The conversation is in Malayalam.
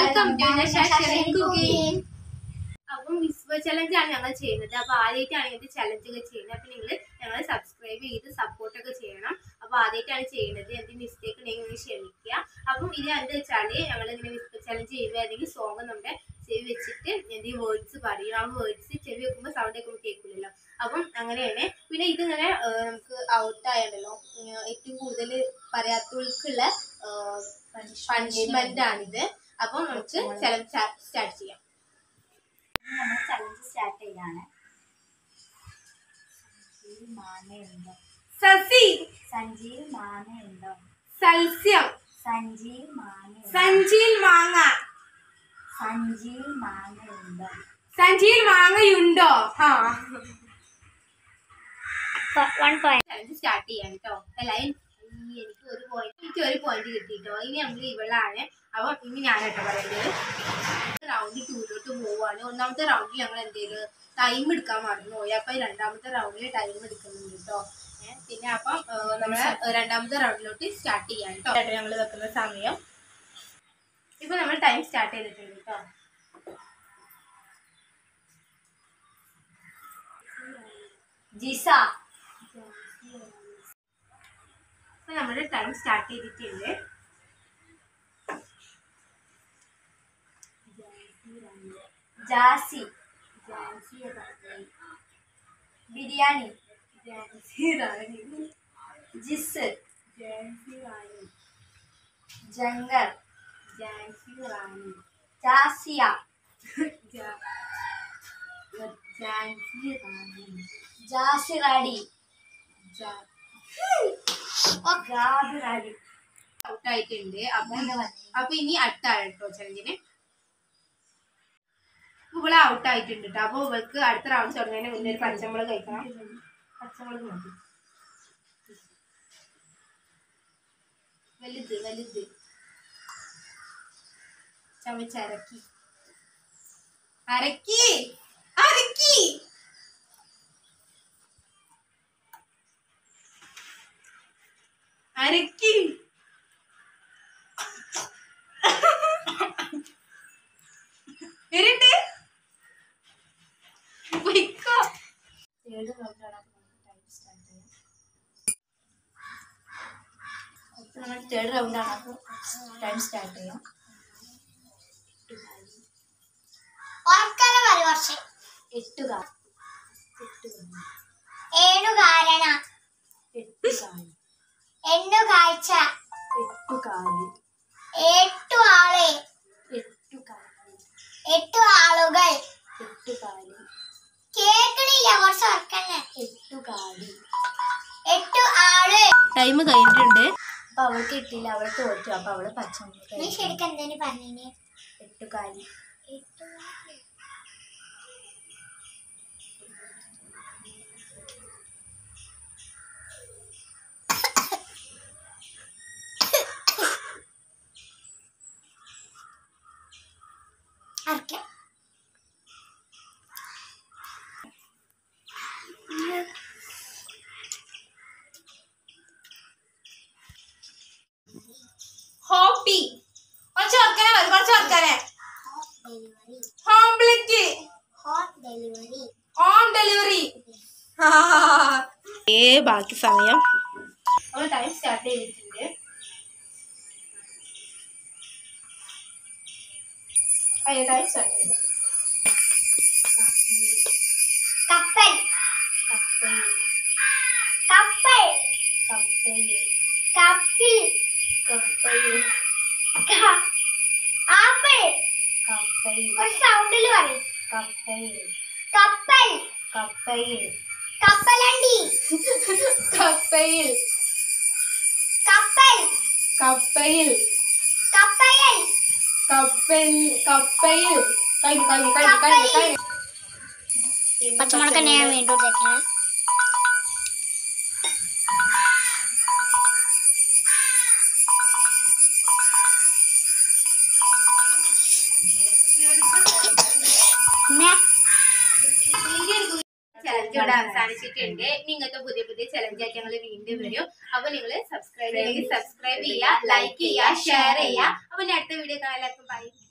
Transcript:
Welcome to Nasha Sharing Cooking. അപ്പോൾ വിസ്പർ ചലഞ്ച് ആണ് ഞങ്ങൾ ചെയ്യുന്നത്. അപ്പോൾ ആദ്യമായിട്ടാണ് ഇങ്ങനത്തെ ചലഞ്ച് ഒക്കെ ചെയ്യുന്നത്. അപ്പോൾ നിങ്ങൾ ഞങ്ങളെ സബ്സ്ക്രൈബ് ചെയ്ത് സപ്പോർട്ടൊക്കെ ചെയ്യണം. അപ്പോൾ ആദ്യമായിട്ടാണ് ചെയ്യുന്നത്. എന്തെങ്കിലും മിസ്റ്റേക്ക് ഉണ്ടെങ്കിൽ നിങ്ങൾ ക്ഷമിക്കുക. അപ്പം ഇത് എന്താ വെച്ചാൽ ഞങ്ങളിങ്ങനെ വിസ്പർ ചലഞ്ച് ചെയ്യുമ്പോൾ ഏതെങ്കിലും സോങ് നമ്മുടെ ചെവി വെച്ചിട്ട് എന്തെങ്കിലും വേർഡ്സ് പറയും. ആ വേർഡ്സ് ചെവി വെക്കുമ്പോൾ സൗണ്ട് വെക്കുമ്പോൾ കേൾക്കില്ലല്ലോ. അപ്പം അങ്ങനെയാണ്. പിന്നെ ഇതിങ്ങനെ നമുക്ക് ഔട്ടായാലോ ഏറ്റവും കൂടുതൽ പറയാത്തവർക്കുള്ള പണിഷ്മെന്റ് ആണിത്. അപ്പം നമുക്ക് ചലഞ്ച് സ്റ്റാർട്ട് ചെയ്യാം. നമ്മൾ ചലഞ്ച് സ്റ്റാർട്ട് ചെയ്യാണ്. മാങ്ങയുണ്ടോ? സസി. സഞ്ചിയിൽ മാങ്ങയുണ്ടോ? സൽസ്യം. സഞ്ചിയിൽ മാങ്ങ. സഞ്ചിയിൽ മാങ്ങ. സഞ്ചിയിൽ മാങ്ങയുണ്ടോ? സഞ്ചിയിൽ മാങ്ങയുണ്ടോ? ആ 1 point. ചലഞ്ച് സ്റ്റാർട്ട് ചെയ്യാം കേട്ടോ. എല്ലാവരും എനിക്ക് ഒരു പോയിന്റ് കിട്ടിട്ടോ. ഇനി നമ്മൾ ഇവളാണ്. അപ്പം ഇനി ഞാൻ കേട്ടോ പറയുന്നത്. റൗണ്ട് 2 പോവാണ്. ഒന്നാമത്തെ റൗണ്ടിൽ ഞങ്ങൾ എന്ത് ചെയ്ത് ടൈം എടുക്കാൻ മറന്നുപോയി. അപ്പം രണ്ടാമത്തെ റൗണ്ടിൽ ടൈം എടുക്കുന്നുണ്ട് കേട്ടോ. പിന്നെ അപ്പം നമ്മളെ രണ്ടാമത്തെ റൗണ്ടിലോട്ട് സ്റ്റാർട്ട് ചെയ്യാൻ കേട്ടോ. ഞങ്ങൾ വെക്കുന്ന സമയം ഇപ്പൊ നമ്മൾ ടൈം സ്റ്റാർട്ട് ചെയ്തിട്ടുണ്ട് കേട്ടോ. ജിസ. അപ്പൊ നമ്മുടെ ടൈം സ്റ്റാർട്ട് ചെയ്തിട്ടുണ്ട്. ജാസി. ബിരിയാണി. ജിസ്. ജംഗർ. ജാസിയ. ജാസിറാടി. ഔട്ടായിട്ടുണ്ട്. അപ്പൊ ഇനി അടുത്ത കേട്ടോ ചലഞ്ചിന്. ഇവളെ ഔട്ടായിട്ടുണ്ട് കേട്ടോ. അപ്പൊ ഇവൾക്ക് അടുത്ത റൗണ്ട് തുടങ്ങുന്നതിന് മുന്നേ ഒരു പച്ചമുളക് കഴിക്കണം. പച്ചമുളക് മതി. വലുത് ചമച്ചരക്കി. അരക്കി. തേർഡ് റൗണ്ടാണ്. ടൈം സ്റ്റാർട്ട് ചെയ്യാം. ഏണുകാരണ. എണ്ണുകാഴ്ച. എട്ടു ആള്. എട്ടു ആളുകൾ. കേക്കണില്ല, കുറച്ച് ഓർക്കണേ. എട്ടു ആള്. ടൈം കഴിഞ്ഞിട്ടുണ്ട്. അപ്പൊ അവൾക്ക് കിട്ടിയില്ല, അവള് തോറ്റു. അപ്പൊ അവള് പച്ചമുളക്. നീ ശരിക്കും എന്തേലും പറഞ്ഞേ? എട്ടുകാലി. ഹോപ്പി. കുറച്ച് ഓർക്കാനെ. ഹോംപ്ലെറ്റ്. Home delivery. ബാക്കി സമയം നമ്മൾ ടൈം സ്റ്റാർട്ട് ചെയ്തിട്ടുണ്ട്. ടൈം സ്റ്റാർട്ട് ചെയ്തു. കപ്പൽ. കപ്പിൽ. ആപ്പിൾ. കുറച്ച് സൗണ്ടിൽ പറയും. കപ്പൽ. കപ്പലണ്ടി. കപ്പയിൽ. പച്ചമുളക് തന്നെ ഞാൻ വീണ്ടും ഇട്ടേക്കണേ. ചലഞ്ച് ഇവിടെ അവസാനിച്ചിട്ടുണ്ട്. ഇങ്ങനത്തെ പുതിയ ചലഞ്ച് ആയിട്ട് ഞങ്ങൾ വീണ്ടും വരും. അപ്പൊ നിങ്ങൾ സബ്സ്ക്രൈബ് ചെയ്യുക, ലൈക്ക് ചെയ്യുക, ഷെയർ ചെയ്യുക. അപ്പൊ അടുത്ത വീഡിയോ കാണാൻ എല്ലാവർക്കും ബൈ.